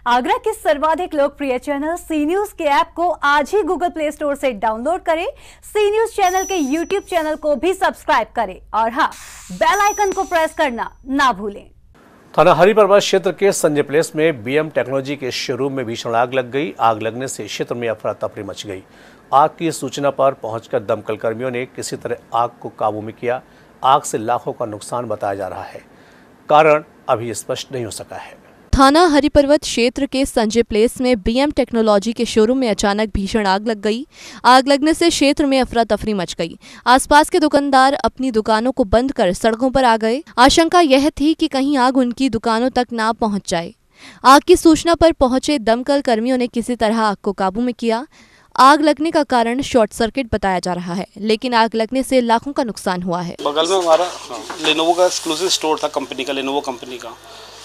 आगरा के सर्वाधिक लोकप्रिय चैनल सी न्यूज के ऐप को आज ही गूगल प्ले स्टोर से डाउनलोड करें। सी न्यूज चैनल के यूट्यूब चैनल को भी सब्सक्राइब करें और हाँ, बेल आइकन को प्रेस करना ना भूलें। थाना हरिपर्वत क्षेत्र के संजय प्लेस में बीएम टेक्नोलॉजी के शोरूम में भीषण आग लग गई। आग लगने से क्षेत्र में अफरा तफरी मच गई। आग की सूचना पर पहुंचकर दमकल कर्मियों ने किसी तरह आग को काबू में किया। आग से लाखों का नुकसान बताया जा रहा है, कारण अभी स्पष्ट नहीं हो सका है। थाना हरिपर्वत क्षेत्र के संजय प्लेस में बीएम टेक्नोलॉजी के शोरूम में अचानक भीषण आग लग गई। आग लगने से क्षेत्र में अफरा तफरी मच गई। आसपास के दुकानदार अपनी दुकानों को बंद कर सड़कों पर आ गए। आशंका यह थी कि कहीं आग उनकी दुकानों तक ना पहुंच जाए। आग की सूचना पर पहुंचे दमकल कर्मियों ने किसी तरह आग को काबू में किया। आग लगने का कारण शॉर्ट सर्किट बताया जा रहा है, लेकिन आग लगने से लाखों का नुकसान हुआ है। बगल में हमारा लेनोवो का एक्सक्लूसिव स्टोर था, कंपनी का, लेनोवो कंपनी का,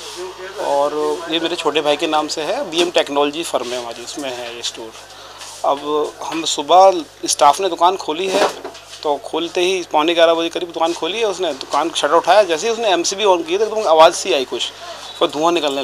और ये मेरे छोटे भाई के नाम से है। बीएम टेक्नोलॉजी फर्म है हमारी, उसमें है ये स्टोर। अब हम सुबह स्टाफ ने दुकान खोली है, तो खोलते ही 11:15 बजे करीब दुकान खोली है। उसने दुकान शटर उठाया, जैसे ही उसने एमसीबी ऑन की तो एकदम आवाज़ सी आई कुछ, फिर धुआं निकलने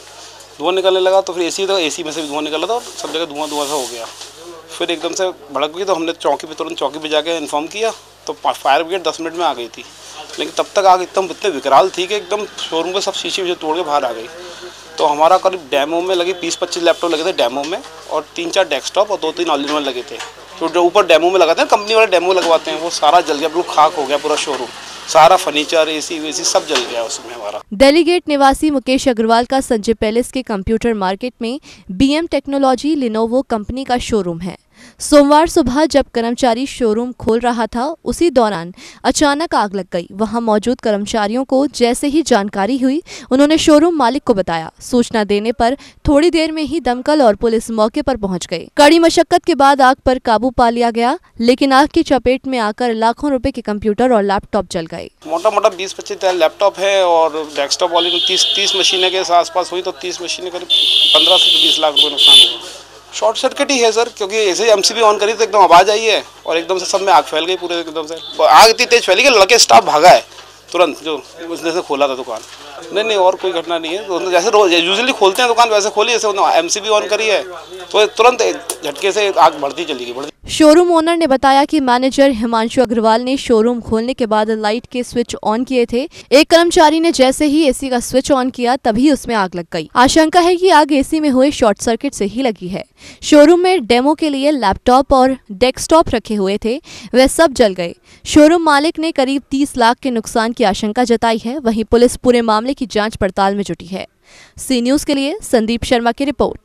लगा। तो फिर एसी में से भी धुआं निकला था और सब जगह धुआं सा हो गया। फिर एकदम से भड़क गई, तो हमने तुरंत चौकी पे जाके इन्फॉर्म किया, तो फायर ब्रिगेड 10 मिनट में आ गई थी। लेकिन तब तक आग एकदम इतने विकराल थी कि एकदम शोरूम के सब शीशे तोड़ के बाहर आ गई। तो हमारा करीब डेमो में लगी 20-25 लैपटॉप लगे थे डेमो में, और 3-4 डेस्कटॉप और 2-3 ऑल इन वन लगे थे। तो जो ऊपर डेमो में लगाते हैं, कंपनी वाले डेमो लगवाते हैं, वो सारा जल गया, बिल्कुल खाक हो गया पूरा शोरूम। सारा फर्नीचर, एसी वेसी सब जल गया उसमें हमारा। डेलीगेट निवासी मुकेश अग्रवाल का संजय पैलेस के कंप्यूटर मार्केट में बीएम टेक्नोलॉजी लेनोवो कंपनी का शोरूम है। सोमवार सुबह जब कर्मचारी शोरूम खोल रहा था, उसी दौरान अचानक आग लग गई। वहां मौजूद कर्मचारियों को जैसे ही जानकारी हुई, उन्होंने शोरूम मालिक को बताया। सूचना देने पर थोड़ी देर में ही दमकल और पुलिस मौके पर पहुंच गए। कड़ी मशक्कत के बाद आग पर काबू पा लिया गया, लेकिन आग की चपेट में आकर लाखों रुपए के कंप्यूटर और लैपटॉप जल गए। मोटा 20-25 लैपटॉप है और डेस्कटॉप वाली 30 मशीनें के आसपास हुई, तो 30 मशीनें करीब 15 से 20 लाख रुपए नुकसान हुआ। शॉर्ट सर्किट ही है सर, क्योंकि ऐसे ही एमसीबी ऑन करी तो एकदम आवाज़ आई है और एकदम से सब में आग फैल गई पूरे। एकदम से आग इतनी तेज फैली कि लड़के स्टाफ भागा है तुरंत, जो उसने से खोला था दुकान। नहीं और कोई घटना नहीं है। तो जैसे रोज यूजुअली खोलते हैं दुकान, वैसे खोली। जैसे एमसीबी ऑन करी है तो तुरंत झटके से आग बढ़ती चली गई। शोरूम ओनर ने बताया कि मैनेजर हिमांशु अग्रवाल ने शोरूम खोलने के बाद लाइट के स्विच ऑन किए थे। एक कर्मचारी ने जैसे ही एसी का स्विच ऑन किया, तभी उसमें आग लग गई। आशंका है कि आग एसी में हुए शॉर्ट सर्किट से ही लगी है। शोरूम में डेमो के लिए लैपटॉप और डेस्कटॉप रखे हुए थे, वे सब जल गए। शोरूम मालिक ने करीब 30 लाख के नुकसान की आशंका जताई है। वहीं पुलिस पूरे मामले की जांच पड़ताल में जुटी है। सी न्यूज के लिए संदीप शर्मा की रिपोर्ट।